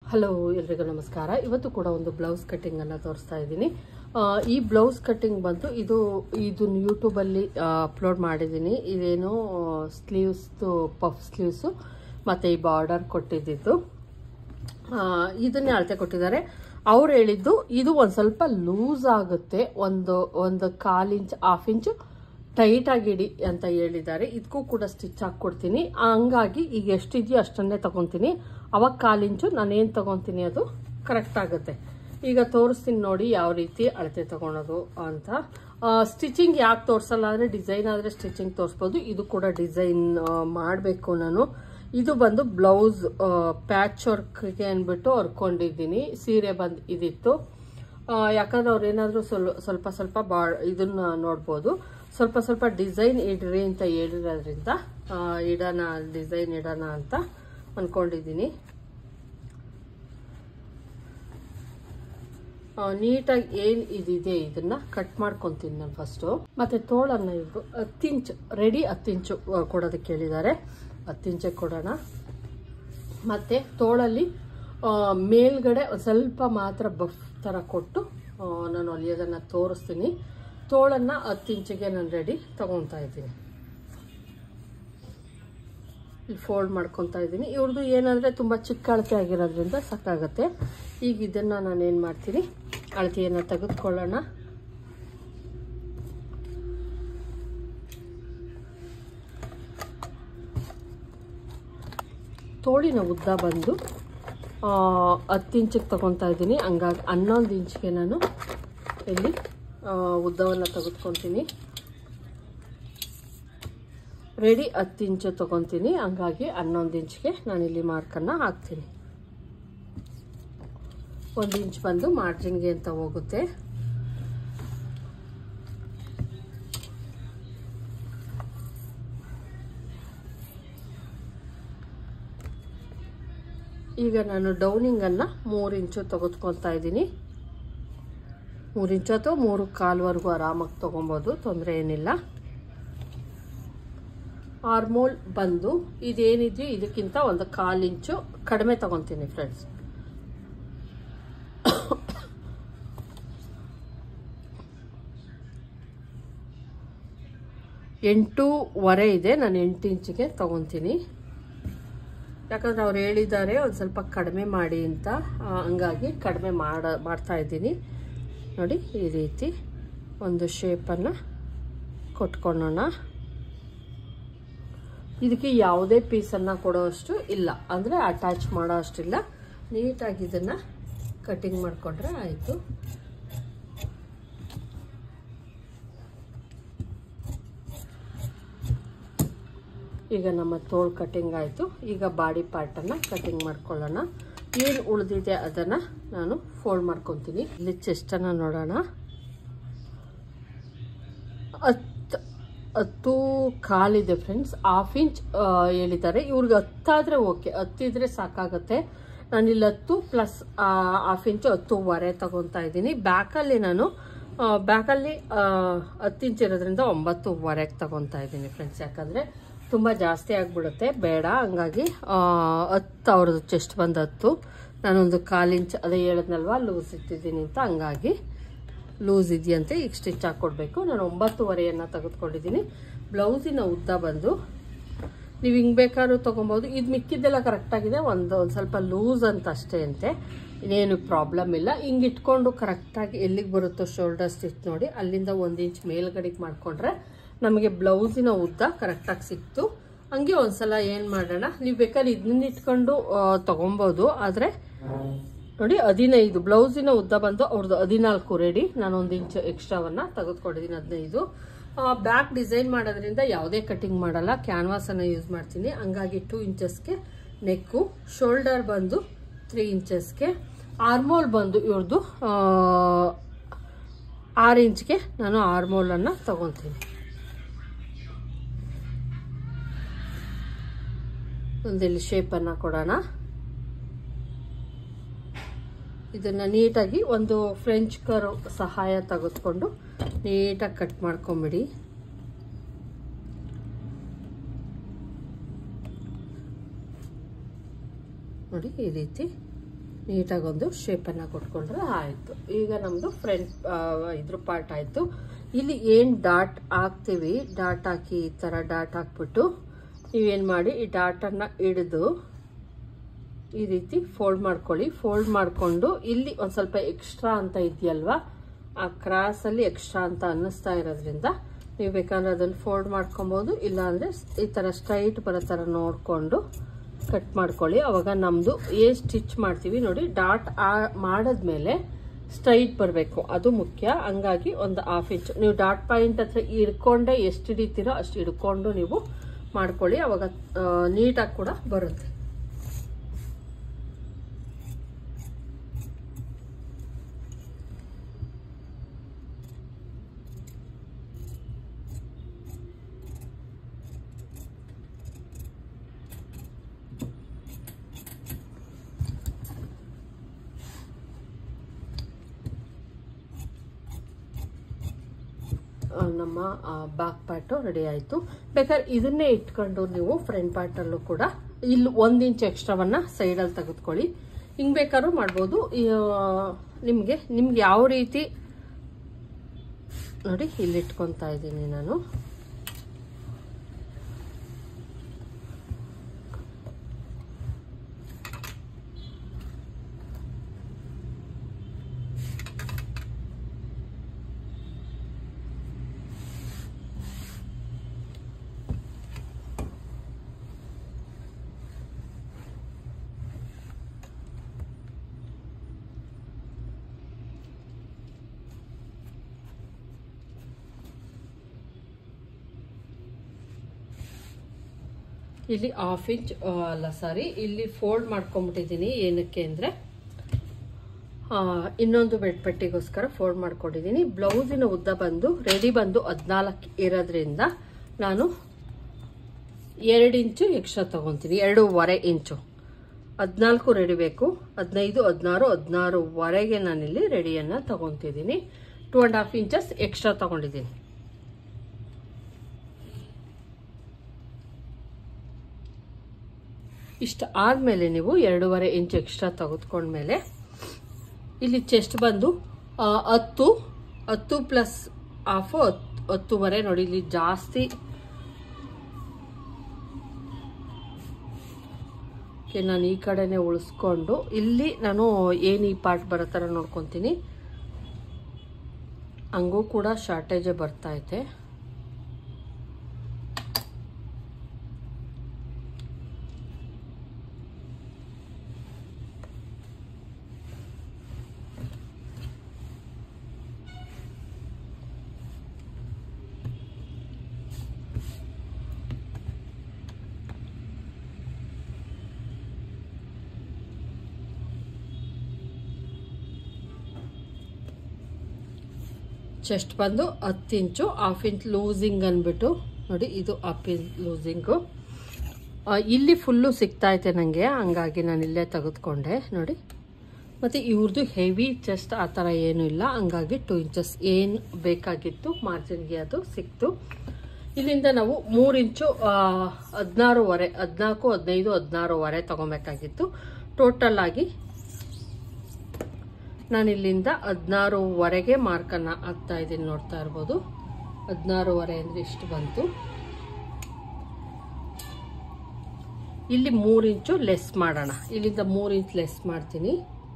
Hello ಎಲ್ರಿಗೂ ನಮಸ್ಕಾರ. ಇವತ್ತು ಕೂಡ ಒಂದು ಬ್ಲೌಸ್ ಕಟ್ಟಿಂಗ್ ಅನ್ನು ತೋರಿಸ್ತಾ ಇದ್ದೀನಿ. ಈ ಬ್ಲೌಸ್ ಕಟ್ಟಿಂಗ್ ಬಂತು ಇದನ್ನ ಯೂಟ್ಯೂಬಲ್ಲಿ ಅಪ್ಲೋಡ್ ಮಾಡಿದ್ದೀನಿ. ಇದೇನು ಸ್ಲೀವ್ಸ್ ಪಫ್ ಸ್ಲೀವ್ಸು ಮತ್ತು ಈ ಬಾರ್ಡರ್ ಕೊಟ್ಟಿದ್ದು ಇದನ್ನೇ ಅಳತೆ ಕೊಟ್ಟಿದ್ದಾರೆ. ಅವ್ರು ಹೇಳಿದ್ದು ಇದು ಒಂದು ಸ್ವಲ್ಪ ಲೂಸ್ ಆಗುತ್ತೆ, ಒಂದು 1/4 ಇಂಚ್ 1/2 ಇಂಚು ಟೈಟ್ ಆಗಿಡಿ ಅಂತ ಹೇಳಿದ್ದಾರೆ. ಇದಕ್ಕೂ ಕೂಡ ಸ್ಟಿಚ್ ಹಾಕ್ಕೊಡ್ತೀನಿ. ಹಂಗಾಗಿ ಈಗ ಎಷ್ಟಿದೆಯೋ ಅಷ್ಟನ್ನೇ ತಗೊತೀನಿ. ಅವಾಗ 1/4 ಇಂಚು ನಾನೇನು ತಗೊತೀನಿ ಅದು ಕರೆಕ್ಟ್ ಆಗುತ್ತೆ. ಈಗ ತೋರಿಸ್ತೀನಿ ನೋಡಿ ಯಾವ ರೀತಿ ಅಳತೆ ತಗೊಳೋದು ಅಂತ. ಸ್ಟಿಚಿಂಗ್ ಯಾಕೆ ತೋರಿಸಲ್ಲ ಅಂದರೆ ಡಿಸೈನ್ ಆದರೆ ಸ್ಟಿಚಿಂಗ್ ತೋರಿಸ್ಬೋದು. ಇದು ಕೂಡ ಡಿಸೈನ್ ಮಾಡಬೇಕು ನಾನು. ಇದು ಬಂದು ಬ್ಲೌಸ್ ಪ್ಯಾಚ್ ವರ್ಕ್ಗೆ ಅಂದ್ಬಿಟ್ಟು ಹೊರ್ಕೊಂಡಿದ್ದೀನಿ. ಸೀರೆ ಬಂದು ಇದಿತ್ತು. ಯಾಕಂದ್ರೆ ಅವ್ರು ಏನಾದರೂ ಸ್ವಲ್ಪ ಇದನ್ನ ನೋಡ್ಬೋದು. ಸ್ವಲ್ಪ ಡಿಸೈನ್ ಇಡ್ರಿ ಅಂತ ಹೇಳಿರೋದ್ರಿಂದ ಡಿಸೈನ್ ಇಡೋಣ ಅಂತ ಅಂದ್ಕೊಂಡಿದ್ದೀನಿ. ನೀಟಾಗಿ ಏನು ಇದಿದೆ ಇದನ್ನ ಕಟ್ ಮಾಡ್ಕೊತೀನಿ ನಾನು ಫಸ್ಟು. ಮತ್ತೆ ತೋಳನ್ನ ಇದು 10 ಇಂಚ್ ರೆಡಿ 10 ಇಂಚು ಕೊಡೋದಕ್ಕೆ ಹೇಳಿದ್ದಾರೆ. 10 ಇಂಚೆ ಕೊಡೋಣ. ಮತ್ತೆ ತೋಳಲ್ಲಿ ಮೇಲ್ಗಡೆ ಸ್ವಲ್ಪ ಮಾತ್ರ ಬಫ್ ಥರ ಕೊಟ್ಟು ನಾನು ಹೊಲಿಯೋದನ್ನು ತೋರಿಸ್ತೀನಿ. ತೋಳನ್ನು 10 ಇಂಚಿಗೆ ನಾನು ರೆಡಿ ತಗೊತಾ ಇದ್ದೀನಿ. ಇಲ್ಲಿ ಫೋಲ್ಡ್ ಮಾಡ್ಕೊತಾ ಇದ್ದೀನಿ. ಇವ್ರದ್ದು ಏನಂದರೆ ತುಂಬ ಚಿಕ್ಕ ಅಳತೆ ಆಗಿರೋದ್ರಿಂದ ಸಾಕಾಗುತ್ತೆ. ಈಗ ಇದನ್ನು ನಾನೇನು ಮಾಡ್ತೀನಿ, ಅಳತೆಯನ್ನು ತೆಗೆದುಕೊಳ್ಳೋಣ. ತೋಳಿನ ಉದ್ದ ಬಂದು 10 ಇಂಚಿಗೆ ತಗೊತಾ ಇದ್ದೀನಿ. ಹಂಗಾಗಿ 11 ಇಂಚಿಗೆ ನಾನು ಇಲ್ಲಿ ಉದ್ದವನ್ನು ತೆಗೆದುಕೊತೀನಿ. ರೆಡಿ 10 ಇಂಚು ತಗೊತೀನಿ. ಹಂಗಾಗಿ 11 ಇಂಚಿಗೆ ನಾನಿಲ್ಲಿ ಮಾರ್ಕನ್ನು ಹಾಕ್ತೀನಿ. 1 ಇಂಚ್ ಬಂದು ಮಾರ್ಜಿನ್ಗೆ ಅಂತ ಹೋಗುತ್ತೆ. ಈಗ ನಾನು ಡೌನಿಂಗನ್ನು 3 ಇಂಚು ತೆಗೆದುಕೊತಾ ಇದ್ದೀನಿ. 3 ಇಂಚು ಅಥವಾ 3/4ವರೆಗೂ ಆರಾಮಾಗಿ ತೊಗೊಬೋದು, ತೊಂದರೆ ಏನಿಲ್ಲ. ಆರ್ಮೋಲ್ ಬಂದು ಇದೇನಿದೆಯೋ ಇದಕ್ಕಿಂತ 1/4 ಇಂಚು ಕಡಿಮೆ ತಗೊತೀನಿ ಫ್ರೆಂಡ್ಸ್. ಎಂಟೂವರೆ ಇದೆ, ನಾನು 8 ಇಂಚಿಗೆ ತಗೊತೀನಿ. ಯಾಕಂದ್ರೆ ಅವ್ರು ಹೇಳಿದ್ದಾರೆ ಒಂದು ಸ್ವಲ್ಪ ಕಡಿಮೆ ಮಾಡಿ ಅಂತ, ಹಂಗಾಗಿ ಕಡಿಮೆ ಮಾಡ್ತಾ ಇದ್ದೀನಿ. ನೋಡಿ ಈ ರೀತಿ ಒಂದು ಶೇಪನ್ನು ಕೊಟ್ಕೊಳ್ಳೋಣ. ಇದಕ್ಕೆ ಯಾವುದೇ ಪೀಸನ್ನು ಕೊಡೋಷ್ಟು ಇಲ್ಲ, ಅಂದರೆ ಅಟ್ಯಾಚ್ ಮಾಡೋ ಅಷ್ಟಿಲ್ಲ. ನೀಟಾಗಿ ಇದನ್ನು ಕಟಿಂಗ್ ಮಾಡಿಕೊಂಡ್ರೆ ಆಯಿತು. ಈಗ ನಮ್ಮ ತೋಳು ಕಟಿಂಗ್ ಆಯಿತು. ಈಗ ಬಾಡಿ ಪಾರ್ಟನ್ನು ಕಟಿಂಗ್ ಮಾಡ್ಕೊಳ್ಳೋಣ. ಏನು ಉಳಿದಿದೆ ಅದನ್ನು ನಾನು ಫೋಲ್ಡ್ ಮಾಡ್ಕೊತೀನಿ. ಇಲ್ಲಿ ಚೆಸ್ಟನ್ನು ನೋಡೋಣ. 10.25 ಇದೆ ಫ್ರೆಂಡ್ಸ್. 1/2 ಇಂಚ್ ಹೇಳಿದ್ದಾರೆ. ಇವ್ರಿಗೆ 10 ಆದರೆ ಓಕೆ, 10 ಇದ್ರೆ ಸಾಕಾಗುತ್ತೆ. ನಾನಿಲ್ಲಿ 10 ಪ್ಲಸ್ 1/2 ಇಂಚು 10.25 ತಗೊತಾ ಇದ್ದೀನಿ. ಬ್ಯಾಕಲ್ಲಿ 10 ಇಂಚ್ ಇರೋದ್ರಿಂದ 9.25 ತಗೊತಾ ಇದ್ದೀನಿ ಫ್ರೆಂಡ್ಸ್. ಯಾಕಂದರೆ ತುಂಬ ಜಾಸ್ತಿ ಆಗಿಬಿಡುತ್ತೆ, ಬೇಡ. ಹಂಗಾಗಿ 10 ಅವ್ರದ್ದು ಚೆಸ್ಟ್ ಬಂದು 10, ನಾನೊಂದು 1/4 ಇಂಚ್ ಅದೇ ಹೇಳಿದ್ನಲ್ವ ಲೂಸ್ ಇಟ್ಟಿದ್ದೀನಿ ಅಂತ, ಹಂಗಾಗಿ ಲೂಸ್ ಇದೆಯಂತೆ. ಈಗ ಸ್ಟಿಚ್ ಹಾಕ್ಕೊಡ್ಬೇಕು. ನಾನು 9.25 ತೆಗೆದುಕೊಂಡಿದ್ದೀನಿ. ಬ್ಲೌಸಿನ ಉದ್ದ ಬಂದು ನೀವು ಹಿಂಗೆ ಬೇಕಾದ್ರೂ ತೊಗೊಬೋದು. ಇದು ಮಿಕ್ಕಿದ್ದೆಲ್ಲ ಕರೆಕ್ಟಾಗಿದೆ, ಒಂದು ಸ್ವಲ್ಪ ಲೂಸ್ ಅಂತ ಅಷ್ಟೇ ಅಂತೆ. ಇನ್ನೇನು ಪ್ರಾಬ್ಲಮ್ ಇಲ್ಲ. ಹಿಂಗೆ ಇಟ್ಕೊಂಡು ಕರೆಕ್ಟಾಗಿ ಎಲ್ಲಿಗೆ ಬರುತ್ತೋ ಶೋಲ್ಡರ್ ಸ್ಟಿಚ್ ನೋಡಿ ಅಲ್ಲಿಂದ 1 ಇಂಚ್ ಮೇಲ್ಗಡೆಗೆ ಮಾಡಿಕೊಂಡ್ರೆ ನಮಗೆ ಬ್ಲೌಸಿನ ಉದ್ದ ಕರೆಕ್ಟಾಗಿ ಸಿಕ್ತು. ಹಂಗೆ ಒಂದ್ಸಲ ಏನು ಮಾಡೋಣ, ನೀವು ಬೇಕಾದ್ರೆ ಇದನ್ನ ಇಟ್ಕೊಂಡು ತೊಗೊಬೋದು. ಆದರೆ ನೋಡಿ 15 ಬ್ಲೌಸಿನ ಉದ್ದ ಬಂದು ಅವ್ರದ್ದು 14 ರೆಡಿ. ನಾನು 1 ಇಂಚ್ ಎಕ್ಸ್ಟ್ರಾವನ್ನು ತೆಗೆದುಕೊಂಡಿದ್ದೀನಿ, 15. ಬ್ಯಾಕ್ ಡಿಸೈನ್ ಮಾಡೋದ್ರಿಂದ ಯಾವುದೇ ಕಟಿಂಗ್ ಮಾಡಲ್ಲ, ಕ್ಯಾನ್ವಾಸನ್ನು ಯೂಸ್ ಮಾಡ್ತೀನಿ. ಹಂಗಾಗಿ 2 ಇಂಚಸ್ಗೆ ನೆಕ್ಕು. ಶೋಲ್ಡರ್ ಬಂದು 3 ಇಂಚಸ್ಗೆ. ಆರ್ಮೋಲ್ ಬಂದು ಇವ್ರದ್ದು 6 ಇಂಚ್ಗೆ ನಾನು ಆರ್ಮೋಲನ್ನು ತಗೊತೀನಿ. ಒಂದಿಲ್ಲಿ ಶೇಪನ್ನು ಕೊಡೋಣ. ಇದನ್ನು ನೀಟಾಗಿ ಒಂದು ಫ್ರೆಂಚ್ ಕರ್ವ್ ಸಹಾಯ ತೆಗೆದುಕೊಂಡು ನೀಟಾಗಿ ಕಟ್ ಮಾಡ್ಕೊಂಬಿಡಿ. ನೋಡಿ ಈ ರೀತಿ ನೀಟಾಗೊಂದು ಶೇಪನ್ನು ಕೊಟ್ಕೊಂಡ್ರೆ ಆಯಿತು. ಈಗ ನಮ್ಮದು ಫ್ರಂಟ್ ಇದ್ರ ಪಾರ್ಟ್ ಆಯಿತು. ಇಲ್ಲಿ ಏನು ಡಾಟ್ ಹಾಕ್ತೀವಿ, ಡಾಟ್ ಹಾಕಿ ಈ ಥರ ಡಾಟ್ ಹಾಕ್ಬಿಟ್ಟು ನೀವೇನು ಮಾಡಿ ಈ ಡಾಟನ್ನು ಹಿಡಿದು ಈ ರೀತಿ ಫೋಲ್ಡ್ ಮಾಡ್ಕೊಳ್ಳಿ. ಫೋಲ್ಡ್ ಮಾಡಿಕೊಂಡು ಇಲ್ಲಿ ಒಂದು ಸ್ವಲ್ಪ ಎಕ್ಸ್ಟ್ರಾ ಅಂತ ಇದೆಯಲ್ವಾ, ಆ ಕ್ರಾಸಲ್ಲಿ ಎಕ್ಸ್ಟ್ರಾ ಅಂತ ಅನ್ನಿಸ್ತಾ ಇರೋದ್ರಿಂದ ನೀವು ಬೇಕಾದ್ರೆ ಅದನ್ನು ಫೋಲ್ಡ್ ಮಾಡ್ಕೊಬೋದು. ಇಲ್ಲಾಂದರೆ ಈ ಥರ ಸ್ಟ್ರೈಟ್ ಬರೋ ಥರ ನೋಡಿಕೊಂಡು ಕಟ್ ಮಾಡ್ಕೊಳ್ಳಿ. ಅವಾಗ ನಮ್ಮದು ಏನು ಸ್ಟಿಚ್ ಮಾಡ್ತೀವಿ ನೋಡಿ, ಡಾಟ್ ಮಾಡಿದ್ಮೇಲೆ ಸ್ಟ್ರೈಟ್ ಬರಬೇಕು, ಅದು ಮುಖ್ಯ. ಹಂಗಾಗಿ ಒಂದು 1/2 ಇಂಚ್ ನೀವು ಡಾಟ್ ಪಾಯಿಂಟ್ ಹತ್ರ ಹಿಡ್ಕೊಂಡೆ ಎಷ್ಟು ಹಿಡಿತೀರೋ ಅಷ್ಟು ಹಿಡ್ಕೊಂಡು ನೀವು ಮಾಡ್ಕೊಳ್ಳಿ. ಅವಾಗ ನೀಟಾಗಿ ಕೂಡ ಬರುತ್ತೆ. ನಮ್ಮ ಬ್ಯಾಕ್ ಪಾರ್ಟು ರೆಡಿ ಆಯಿತು. ಬೇಕಾದ್ರೆ ಇದನ್ನೇ ಇಟ್ಕೊಂಡು ನೀವು ಫ್ರಂಟ್ ಪಾರ್ಟಲ್ಲೂ ಕೂಡ ಇಲ್ಲಿ 1 ಇಂಚ್ ಎಕ್ಸ್ಟ್ರಾವನ್ನು ಸೈಡಲ್ಲಿ ತೆಗೆದುಕೊಳ್ಳಿ. ಹಿಂಗೆ ಬೇಕಾದ್ರೂ ಮಾಡ್ಬೋದು. ನಿಮಗೆ ಯಾವ ರೀತಿ ನೋಡಿ ಇಲ್ಲಿ ಇಟ್ಕೊತಾ ಇದ್ದೀನಿ ನಾನು. ಇಲ್ಲಿ 1/2 ಇಂಚ್ ಅಲ್ಲ ಸಾರಿ, ಇಲ್ಲಿ ಫೋಲ್ಡ್ ಮಾಡ್ಕೊಂಡ್ಬಿಟ್ಟಿದ್ದೀನಿ. ಏನಕ್ಕೆ ಅಂದರೆ ಇನ್ನೊಂದು ಬೆಡ್ ಪಟ್ಟಿಗೋಸ್ಕರ ಫೋಲ್ಡ್ ಮಾಡ್ಕೊಂಡಿದ್ದೀನಿ. ಬ್ಲೌಸಿನ ಉದ್ದ ಬಂದು ರೆಡಿ ಬಂದು 14 ಇರೋದ್ರಿಂದ ನಾನು 2 ಇಂಚು ಎಕ್ಸ್ಟ್ರಾ ತಗೊತೀನಿ, 2.5 ಇಂಚು. 14 ರೆಡಿ ಬೇಕು, 15, 16, 16ವರೆಗೆ ನಾನಿಲ್ಲಿ ರೆಡಿಯನ್ನು ತಗೊತಿದ್ದೀನಿ. 2.5 ಇಂಚಸ್ ಎಕ್ಸ್ಟ್ರಾ ತಗೊಂಡಿದ್ದೀನಿ. ಇಷ್ಟ ಆದಮೇಲೆ ನೀವು 2.5 ಇಂಚ್ ಎಕ್ಸ್ಟ್ರಾ ತೆಗೆದುಕೊಂಡ್ಮೇಲೆ ಇಲ್ಲಿ ಚೆಸ್ಟ್ ಬಂದು 10 ಪ್ಲಸ್ ಹಾಫು 10ವರೆ ನೋಡಿ. ಇಲ್ಲಿ ಜಾಸ್ತಿ ನಾನು ಈ ಕಡೆನೆ ಉಳಿಸ್ಕೊಂಡು ಇಲ್ಲಿ ನಾನು ಏನು ಈ ಪಾರ್ಟ್ ಬರೋ ಥರ ನೋಡ್ಕೊತೀನಿ. ಹಂಗೂ ಕೂಡ ಶಾರ್ಟೇಜೇ ಬರ್ತಾ ಐತೆ. ಚೆಸ್ಟ್ ಬಂದು 10 ಇಂಚು, 1/2 ಇಂಚ್ ಲೂಸಿಂಗ್ ಅಂದ್ಬಿಟ್ಟು ನೋಡಿ, ಇದು 1/2 ಇಂಚ್ ಲೂಸಿಂಗು. ಇಲ್ಲಿ ಫುಲ್ಲು ಸಿಗ್ತಾ ಐತೆ ನನಗೆ, ಹಂಗಾಗಿ ನಾನು ಇಲ್ಲೇ ತೆಗೆದುಕೊಂಡೆ ನೋಡಿ. ಮತ್ತು ಇವ್ರದ್ದು ಹೆವಿ ಚೆಸ್ಟ್ ಆ ಥರ ಏನೂ ಇಲ್ಲ, ಹಂಗಾಗಿ 2 ಇಂಚಸ್ ಏನು ಬೇಕಾಗಿತ್ತು ಮಾರ್ಜಿನ್ಗೆ ಅದು ಸಿಕ್ತು. ಇಲ್ಲಿಂದ ನಾವು 3 ಇಂಚು 16ವರೆ 14, 15, 16ವರೆ ತೊಗೊಬೇಕಾಗಿತ್ತು. ಟೋಟಲ್ ಆಗಿ ನಾನು ಇಲ್ಲಿಂದ 16ವರೆಗೆ ಮಾರ್ಕನ್ನು ಹಾಕ್ತಾ ಇದ್ದೀನಿ. ನೋಡ್ತಾ ಇರ್ಬೋದು 16ವರೆ ಅಂದರೆ ಇಷ್ಟು ಬಂತು. ಇಲ್ಲಿ 3 ಇಂಚು ಲೆಸ್ ಮಾಡೋಣ. ಇಲ್ಲಿಂದ 3 ಇಂಚ್ ಲೆಸ್ ಮಾಡ್ತೀನಿ.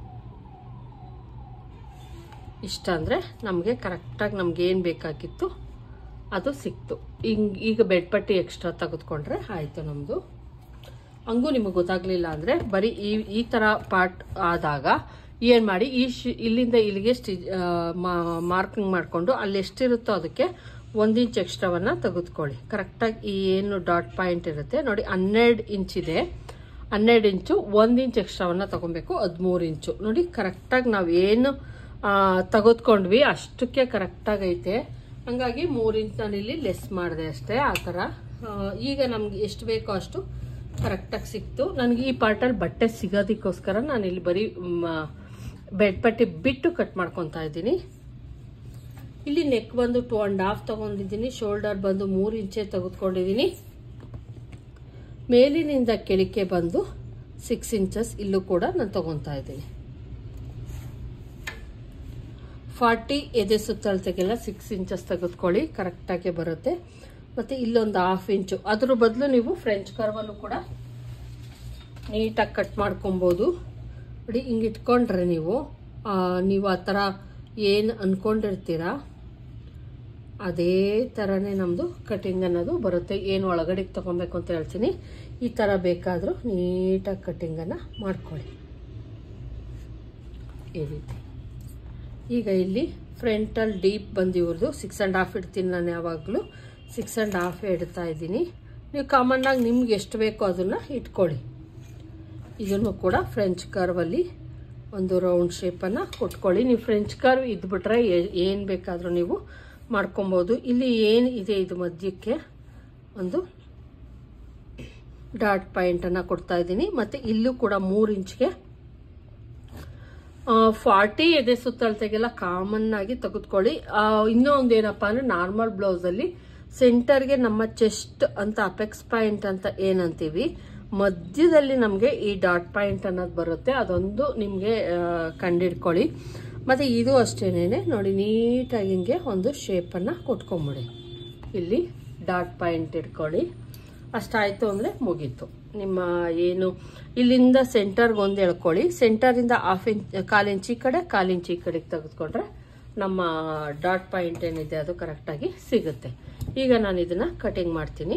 ಇಷ್ಟ ಅಂದರೆ ನಮಗೆ ಕರೆಕ್ಟಾಗಿ ನಮ್ಗೆ ಏನು ಬೇಕಾಗಿತ್ತು ಅದು ಸಿಕ್ತು. ಈಗ ಬೆಡ್ ಪಟ್ಟಿ ಎಕ್ಸ್ಟ್ರಾ ತೆಗೆದುಕೊಂಡ್ರೆ ಆಯಿತು ನಮ್ಮದು. ಹಂಗೂ ನಿಮಗೆ ಗೊತ್ತಾಗಲಿಲ್ಲ ಅಂದರೆ ಬರೀ ಈ ಥರ ಪಾರ್ಟ್ ಆದಾಗ ಏನು ಮಾಡಿ, ಇಲ್ಲಿಂದ ಇಲ್ಲಿಗೆ ಮಾರ್ಕಿಂಗ್ ಮಾಡಿಕೊಂಡು ಅಲ್ಲಿ ಎಷ್ಟಿರುತ್ತೋ ಅದಕ್ಕೆ 1 ಇಂಚ್ ಎಕ್ಸ್ಟ್ರಾವನ್ನು ತೆಗೆದುಕೊಳ್ಳಿ. ಕರೆಕ್ಟಾಗಿ ಈ ಏನು ಡಾಟ್ ಪಾಯಿಂಟ್ ಇರುತ್ತೆ ನೋಡಿ, 12 ಇಂಚ್ ಇದೆ. 12 ಇಂಚು 1 ಇಂಚ್ ಎಕ್ಸ್ಟ್ರಾವನ್ನು ತೊಗೊಬೇಕು. 13 ಇಂಚು ನೋಡಿ. ಕರೆಕ್ಟಾಗಿ ನಾವು ಏನು ತೆಗೆದುಕೊಂಡ್ವಿ ಅಷ್ಟಕ್ಕೆ ಕರೆಕ್ಟಾಗೈತೆ. ಹಂಗಾಗಿ 3 ಇಂಚ್ ನಾನಿಲ್ಲಿ ಲೆಸ್ ಮಾಡಿದೆ ಅಷ್ಟೇ. ಆ ಥರ ಈಗ ನಮ್ಗೆ ಎಷ್ಟು ಬೇಕೋ ಅಷ್ಟು ಕರೆಕ್ಟಾಗಿ ಸಿಕ್ತು. ನನಗೆ ಈ ಪಾರ್ಟಲ್ಲಿ ಬಟ್ಟೆ ಸಿಗೋದಕ್ಕೋಸ್ಕರ ನಾನಿಲ್ಲಿ ಬರೀ ಬೆಡ್ ಪಟ್ಟಿ ಬಿಟ್ಟು ಕಟ್ ಮಾಡ್ಕೊತಾ ಇದ್ದೀನಿ. ಇಲ್ಲಿ ನೆಕ್ ಬಂದು 2.5 ತಗೊಂಡಿದ್ದೀನಿ. ಶೋಲ್ಡರ್ ಬಂದು 3 ಇಂಚೆ ತೆಗೆದುಕೊಂಡಿದ್ದೀನಿ. ಮೇಲಿನಿಂದ ಕೆಳಕ್ಕೆ ಬಂದು 6 ಇಂಚಸ್ ಇಲ್ಲೂ ಕೂಡ ನಾನು ತಗೊತಾ ಇದ್ದೀನಿ. 40 ಎದೆ ಸುತ್ತಳತೆಗೆಲ್ಲ 6 ಇಂಚಸ್ ತೆಗೆದುಕೊಳ್ಳಿ, ಕರೆಕ್ಟಾಗಿ ಬರುತ್ತೆ. ಮತ್ತು ಇಲ್ಲೊಂದು 1/2 ಇಂಚು, ಅದ್ರ ಬದಲು ನೀವು ಫ್ರೆಂಚ್ ಕರ್ವಲ್ಲೂ ಕೂಡ ನೀಟಾಗಿ ಕಟ್ ಮಾಡ್ಕೊಬೋದು. ನೋಡಿ ಹಿಂಗೆ ಇಟ್ಕೊಂಡ್ರೆ ನೀವು ಆ ಥರ ಏನು ಅಂದ್ಕೊಂಡಿರ್ತೀರ ಅದೇ ಥರನೇ ನಮ್ಮದು ಕಟಿಂಗ್ ಅನ್ನೋದು ಬರುತ್ತೆ. ಏನು ಒಳಗಡೆಗೆ ತೊಗೊಬೇಕು ಅಂತ ಹೇಳ್ತೀನಿ. ಈ ಥರ ಬೇಕಾದರೂ ನೀಟಾಗಿ ಕಟಿಂಗನ್ನು ಮಾಡ್ಕೊಳ್ಳಿ ಈ ರೀತಿ. ಈಗ ಇಲ್ಲಿ ಫ್ರಂಟಲ್ಲಿ ಡೀಪ್ ಬಂದು ಇವ್ರದ್ದು 6.5 ಇಡ್ತೀನಿ ನಾನು, ಯಾವಾಗಲೂ 6.5 ಇಡ್ತಾ ಇದ್ದೀನಿ. ನೀವು ಕಾಮನ್ನಾಗಿ ನಿಮ್ಗೆ ಎಷ್ಟು ಬೇಕೋ ಅದನ್ನು ಇಟ್ಕೊಳ್ಳಿ. ಇದನ್ನು ಕೂಡ ಫ್ರೆಂಚ್ ಕರ್ವಲ್ಲಿ ಒಂದು ರೌಂಡ್ ಶೇಪನ್ನು ಕೊಟ್ಕೊಳ್ಳಿ. ನೀವು ಫ್ರೆಂಚ್ ಕರ್ವ್ ಇದ್ಬಿಟ್ರೆ ಏನು ಬೇಕಾದರೂ ನೀವು ಮಾಡ್ಕೊಬೋದು. ಇಲ್ಲಿ ಏನು ಇದೆ ಇದು ಮಧ್ಯಕ್ಕೆ ಒಂದು ಡಾಟ್ ಪಾಯಿಂಟನ್ನು ಕೊಡ್ತಾ ಇದ್ದೀನಿ. ಮತ್ತು ಇಲ್ಲೂ ಕೂಡ 3 ಇಂಚ್ಗೆ 40 ಎದೆ ಸುತ್ತಳತೆಗೆಲ್ಲ ಕಾಮನ್ ಆಗಿ ತೆಗೆದುಕೊಳ್ಳಿ. ಇನ್ನೂ ಒಂದು ಏನಪ್ಪ ಅಂದರೆ ನಾರ್ಮಲ್ ಬ್ಲೌಸಲ್ಲಿ ಸೆಂಟರ್ಗೆ ನಮ್ಮ ಚೆಸ್ಟ್ ಅಂತ ಅಪೆಕ್ಸ್ ಪಾಯಿಂಟ್ ಅಂತ ಏನಂತೀವಿ, ಮಧ್ಯದಲ್ಲಿ ನಮಗೆ ಈ ಡಾಟ್ ಪಾಯಿಂಟ್ ಅನ್ನೋದು ಬರುತ್ತೆ. ಅದೊಂದು ನಿಮಗೆ ಕಂಡಿಡ್ಕೊಳ್ಳಿ. ಮತ್ತು ಇದು ಅಷ್ಟೇನೆ ನೋಡಿ, ನೀಟಾಗಿ ಹಿಂಗೆ ಒಂದು ಶೇಪನ್ನು ಕೊಟ್ಕೊಂಬಿಡಿ. ಇಲ್ಲಿ ಡಾಟ್ ಪಾಯಿಂಟ್ ಇಟ್ಕೊಳ್ಳಿ. ಅಷ್ಟಾಯಿತು ಅಂದರೆ ಮುಗೀತು ನಿಮ್ಮ ಏನು. ಇಲ್ಲಿಂದ ಸೆಂಟರ್ಗೆ ಒಂದು ಎಳ್ಕೊಳ್ಳಿ. ಸೆಂಟರಿಂದ 1/2 ಇಂಚ್ ಈ ಕಡೆ, 1/4 ಇಂಚ್ ಈ ಕಡೆಗೆ ತೆಗೆದುಕೊಂಡ್ರೆ ನಮ್ಮ ಡಾಟ್ ಪಾಯಿಂಟ್ ಏನಿದೆ ಅದು ಕರೆಕ್ಟಾಗಿ ಸಿಗುತ್ತೆ. ಈಗ ನಾನು ಇದನ್ನು ಕಟಿಂಗ್ ಮಾಡ್ತೀನಿ.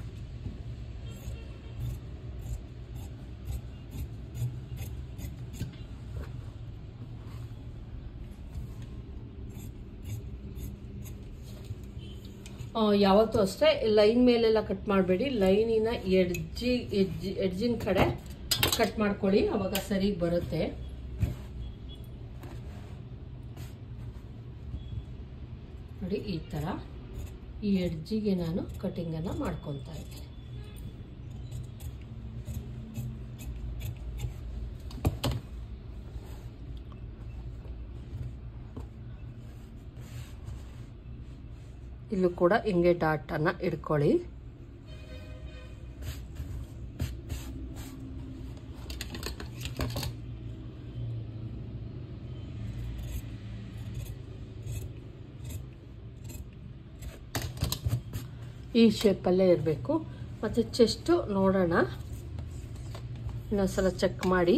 ಯಾವತ್ತೂ ಅಷ್ಟೇ ಲೈನ್ ಮೇಲೆಲ್ಲ ಕಟ್ ಮಾಡಬೇಡಿ, ಲೈನಿನ ಎಡ್ಜಿನ ಕಡೆ ಕಟ್ ಮಾಡ್ಕೊಳ್ಳಿ, ಅವಾಗ ಸರಿಗೆ ಬರುತ್ತೆ. ನೋಡಿ ಈ ಥರ ಈ ಎಡ್ಜಿಗೆ ನಾನು ಕಟಿಂಗನ್ನು ಮಾಡ್ಕೊತಾ ಇದ್ದೀನಿ. ಇಲ್ಲೂ ಕೂಡ ಹಿಂಗೆ ಡಾಟನ್ನು ಇಡ್ಕೊಳ್ಳಿ. ಈ ಶೇಪಲ್ಲೇ ಇರಬೇಕು. ಮತ್ತು ಚೆಸ್ಟು ನೋಡೋಣ, ಇನ್ನೊಂದ್ಸಲ ಚೆಕ್ ಮಾಡಿ.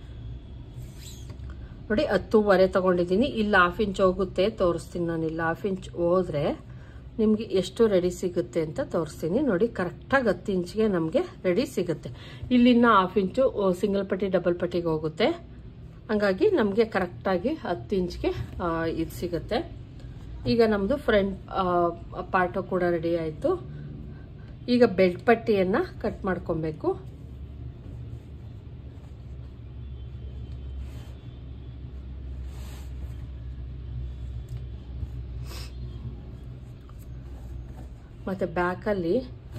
ನೋಡಿ 10.5 ತಗೊಂಡಿದ್ದೀನಿ. ಇಲ್ಲಿ 1/2 ಇಂಚ್ ಹೋಗುತ್ತೆ, ತೋರಿಸ್ತೀನಿ ನಾನು. ಇಲ್ಲಿ 1/2 ಇಂಚ್ ಹೋದರೆ ನಿಮಗೆ ಎಷ್ಟು ರೆಡಿ ಸಿಗುತ್ತೆ ಅಂತ ತೋರಿಸ್ತೀನಿ. ನೋಡಿ ಕರೆಕ್ಟಾಗಿ 10 ಇಂಚ್ಗೆ ನಮಗೆ ರೆಡಿ ಸಿಗುತ್ತೆ. ಇಲ್ಲಿನ 1/2 ಇಂಚು ಸಿಂಗಲ್ ಪಟ್ಟಿ ಡಬಲ್ ಪಟ್ಟಿಗೆ ಹೋಗುತ್ತೆ. ಹಂಗಾಗಿ ನಮಗೆ ಕರೆಕ್ಟಾಗಿ 10 ಇಂಚ್ಗೆ ಇದು ಸಿಗುತ್ತೆ. ಈಗ ನಮ್ಮದು ಫ್ರಂಟ್ ಪಾರ್ಟು ಕೂಡ ರೆಡಿ ಆಯಿತು. ಈಗ ಬೆಲ್ಟ್ ಪಟ್ಟಿಯನ್ನು ಕಟ್ ಮಾಡ್ಕೊಬೇಕು. ಮತ್ತು ಬ್ಯಾಕಲ್ಲಿ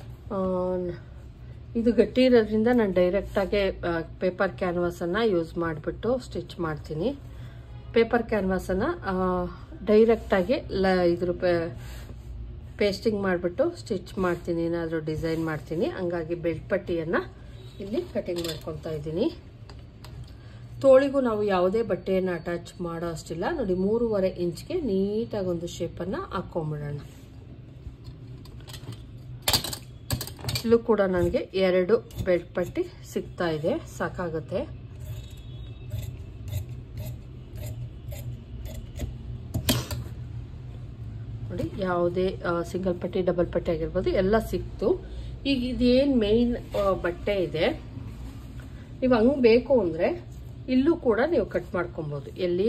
ಇದು ಗಟ್ಟಿ ಇರೋದ್ರಿಂದ ನಾನು ಡೈರೆಕ್ಟಾಗಿ ಪೇಪರ್ ಕ್ಯಾನ್ವಾಸನ್ನು ಯೂಸ್ ಮಾಡಿಬಿಟ್ಟು ಸ್ಟಿಚ್ ಮಾಡ್ತೀನಿ. ಪೇಪರ್ ಕ್ಯಾನ್ವಾಸನ್ನು ಡೈರೆಕ್ಟಾಗಿ ಇದ್ರ ಪೇಸ್ಟಿಂಗ್ ಮಾಡಿಬಿಟ್ಟು ಸ್ಟಿಚ್ ಮಾಡ್ತೀನಿ, ಏನಾದರೂ ಡಿಸೈನ್ ಮಾಡ್ತೀನಿ. ಹಂಗಾಗಿ ಬೆಲ್ಟ್ ಪಟ್ಟಿಯನ್ನು ಇಲ್ಲಿ ಕಟಿಂಗ್ ಮಾಡ್ಕೊತಾ ಇದ್ದೀನಿ. ತೋಳಿಗೂ ನಾವು ಯಾವುದೇ ಬಟ್ಟೆಯನ್ನು ಅಟ್ಯಾಚ್ ಮಾಡೋ ಅಷ್ಟಿಲ್ಲ. ನೋಡಿ 3.5 ಇಂಚ್ಗೆ ನೀಟಾಗಿ ಒಂದು ಶೇಪನ್ನು ಹಾಕ್ಕೊಂಬಿಡೋಣ. ಇಲ್ಲೂ ಕೂಡ ನನಗೆ 2 ಬೆಲ್ಟ್ ಪಟ್ಟಿ ಸಿಗ್ತಾ ಇದೆ, ಸಾಕಾಗುತ್ತೆ. ನೋಡಿ ಯಾವುದೇ ಸಿಂಗಲ್ ಪಟ್ಟಿ ಡಬಲ್ ಪಟ್ಟಿ ಆಗಿರ್ಬೋದು ಎಲ್ಲ ಸಿಕ್ತು. ಈಗ ಇದೇನು ಮೇನ್ ಬಟ್ಟೆ ಇದೆ, ನೀವು ಹಂಗೆ ಬೇಕು ಅಂದರೆ ಇಲ್ಲೂ ಕೂಡ ನೀವು ಕಟ್ ಮಾಡ್ಕೊಬೋದು. ಎಲ್ಲಿ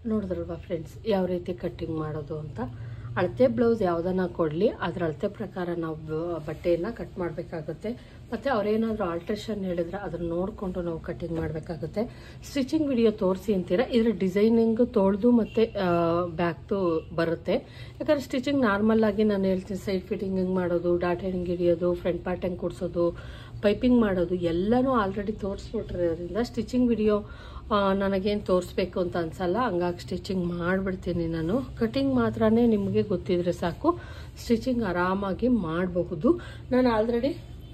ನೋಡಿದ್ರಲ್ವಾ ಫ್ರೆಂಡ್ಸ್ ಯಾವ ರೀತಿ ಕಟ್ಟಿಂಗ್ ಮಾಡೋದು ಅಂತ. ಅಳತೆ ಬ್ಲೌಸ್ ಯಾವುದನ್ನ ಕೊಡಲಿ ಅದರ ಅಳತೆ ಪ್ರಕಾರ ನಾವು ಬಟ್ಟೆಯನ್ನು ಕಟ್ ಮಾಡಬೇಕಾಗುತ್ತೆ. ಮತ್ತು ಅವರೇನಾದರೂ ಆಲ್ಟ್ರೇಷನ್ ಹೇಳಿದ್ರೆ ಅದನ್ನು ನೋಡಿಕೊಂಡು ನಾವು ಕಟ್ಟಿಂಗ್ ಮಾಡಬೇಕಾಗುತ್ತೆ. ಸ್ಟಿಚಿಂಗ್ ವಿಡಿಯೋ ತೋರಿಸಿ ಅಂತೀರ, ಇದರ ಡಿಸೈನಿಂಗ್ ತೊಳೆದು ಮತ್ತು ಬ್ಯಾಕ್ದು ಬರುತ್ತೆ. ಯಾಕಂದರೆ ಸ್ಟಿಚಿಂಗ್ ನಾರ್ಮಲ್ ಆಗಿ ನಾನು ಹೇಳ್ತೀನಿ, ಸೈಡ್ ಫಿಟ್ಟಿಂಗ್ ಹೆಂಗೆ ಮಾಡೋದು, ಡಾಟ್ ಹೆಂಗೆ ಹಿಡಿಯೋದು, ಫ್ರಂಟ್ ಪಾರ್ಟ್ ಹೆಂಗೆ ಕೊಡಿಸೋದು, ಪೈಪಿಂಗ್ ಮಾಡೋದು ಎಲ್ಲನೂ ಆಲ್ರೆಡಿ ತೋರಿಸ್ಬಿಟ್ಟಿರೋದ್ರಿಂದ ಸ್ಟಿಚಿಂಗ್ ವಿಡಿಯೋ ನನಗೇನು ತೋರಿಸ್ಬೇಕು ಅಂತ ಅನ್ಸಲ್ಲ. ಹಂಗಾಗಿ ಸ್ಟಿಚಿಂಗ್ ಮಾಡಿಬಿಡ್ತೀನಿ ನಾನು. ಕಟಿಂಗ್ ಮಾತ್ರನೇ ನಿಮಗೆ ಗೊತ್ತಿದ್ರೆ ಸಾಕು, ಸ್ಟಿಚಿಂಗ್ ಆರಾಮಾಗಿ ಮಾಡಬಹುದು. ನಾನು ಆಲ್ರೆಡಿ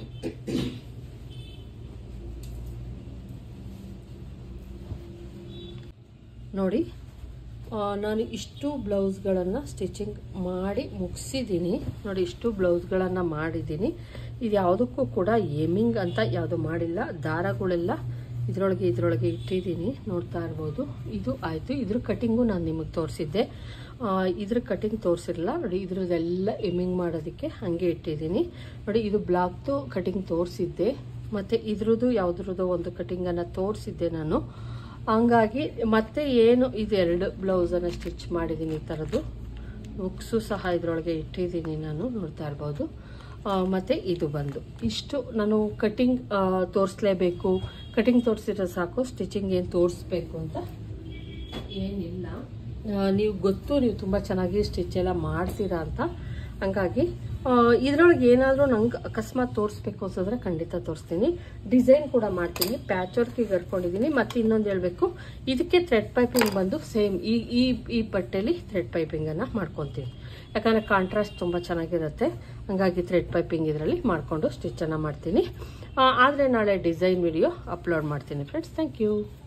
ನೋಡಿ ನಾನು ಇಷ್ಟು ಬ್ಲೌಸ್ಗಳನ್ನು ಸ್ಟಿಚಿಂಗ್ ಮಾಡಿ ಮುಗಿಸಿದ್ದೀನಿ. ನೋಡಿ ಇಷ್ಟು ಬ್ಲೌಸ್ಗಳನ್ನು ಮಾಡಿದ್ದೀನಿ. ಇದು ಯಾವುದಕ್ಕೂ ಕೂಡ ಏಮಿಂಗ್ ಅಂತ ಯಾವುದು ಮಾಡಿಲ್ಲ. ದಾರಗಳೆಲ್ಲ ಇದರೊಳಗೆ ಇಟ್ಟಿದ್ದೀನಿ, ನೋಡ್ತಾ ಇರ್ಬೋದು. ಇದು ಆಯಿತು. ಇದ್ರ ಕಟಿಂಗು ನಾನು ನಿಮಗೆ ತೋರಿಸಿದ್ದೆ. ಇದ್ರ ಕಟಿಂಗ್ ತೋರಿಸಿರಲ್ಲ ನೋಡಿ. ಇದ್ರದ್ದೆಲ್ಲ ಎಮ್ಮಿಂಗ್ ಮಾಡೋದಕ್ಕೆ ಹಾಗೆ ಇಟ್ಟಿದ್ದೀನಿ ನೋಡಿ. ಇದು ಬ್ಲಾಕ್ದು ಕಟಿಂಗ್ ತೋರಿಸಿದ್ದೆ, ಮತ್ತು ಇದ್ರದ್ದು ಯಾವುದ್ರದ್ದು ಒಂದು ಕಟಿಂಗನ್ನು ತೋರಿಸಿದ್ದೆ ನಾನು. ಹಂಗಾಗಿ ಮತ್ತೆ ಏನು ಇದು 2 ಬ್ಲೌಸನ್ನು ಸ್ಟಿಚ್ ಮಾಡಿದ್ದೀನಿ. ಈ ಥರದ್ದು ಬುಕ್ಸು ಸಹ ಇದರೊಳಗೆ ಇಟ್ಟಿದ್ದೀನಿ ನಾನು, ನೋಡ್ತಾ ಇರ್ಬೋದು. ಮತ್ತು ಇದು ಬಂದು ಇಷ್ಟು ನಾನು ಕಟಿಂಗ್ ತೋರಿಸ್ಲೇಬೇಕು, ಕಟಿಂಗ್ ತೋರಿಸಿದ್ರೆ ಸಾಕು, ಸ್ಟಿಚಿಂಗ್ ಏನು ತೋರಿಸ್ಬೇಕು ಅಂತ ಏನಿಲ್ಲ. ನೀವು ಗೊತ್ತು, ನೀವು ತುಂಬ ಚೆನ್ನಾಗಿ ಸ್ಟಿಚ್ ಎಲ್ಲ ಮಾಡ್ತೀರಾ ಅಂತ. ಹಂಗಾಗಿ ಇದರೊಳಗೆ ಏನಾದರೂ ನಂಗೆ ಅಕಸ್ಮಾತ್ ತೋರಿಸ್ಬೇಕು ಅನ್ಸಿದ್ರೆ ಖಂಡಿತ ತೋರಿಸ್ತೀನಿ. ಡಿಸೈನ್ ಕೂಡ ಮಾಡ್ತೀನಿ. ಪ್ಯಾಚ್ ವರ್ಕಿಗೆ ಹರ್ಕೊಂಡಿದ್ದೀನಿ. ಮತ್ತು ಇನ್ನೊಂದು ಹೇಳಬೇಕು, ಇದಕ್ಕೆ ಥ್ರೆಡ್ ಪೈಪಿಂಗ್ ಬಂದು ಸೇಮ್ ಈ ಬಟ್ಟೆಲಿ ಥ್ರೆಡ್ ಪೈಪಿಂಗನ್ನು ಮಾಡ್ಕೊತೀನಿ. ಯಾಕಂದರೆ ಕಾಂಟ್ರಾಸ್ಟ್ ತುಂಬ ಚೆನ್ನಾಗಿರುತ್ತೆ. ಹಂಗಾಗಿ ಥ್ರೆಡ್ ಪೈಪಿಂಗ್ ಇದರಲ್ಲಿ ಮಾಡಿಕೊಂಡು ಸ್ಟಿಚ್ಚನ್ನು ಮಾಡ್ತೀನಿ. ಆದರೆ ನಾಳೆ ಡಿಸೈನ್ ವಿಡಿಯೋ ಅಪ್ಲೋಡ್ ಮಾಡ್ತೀನಿ ಫ್ರೆಂಡ್ಸ್. Thank you.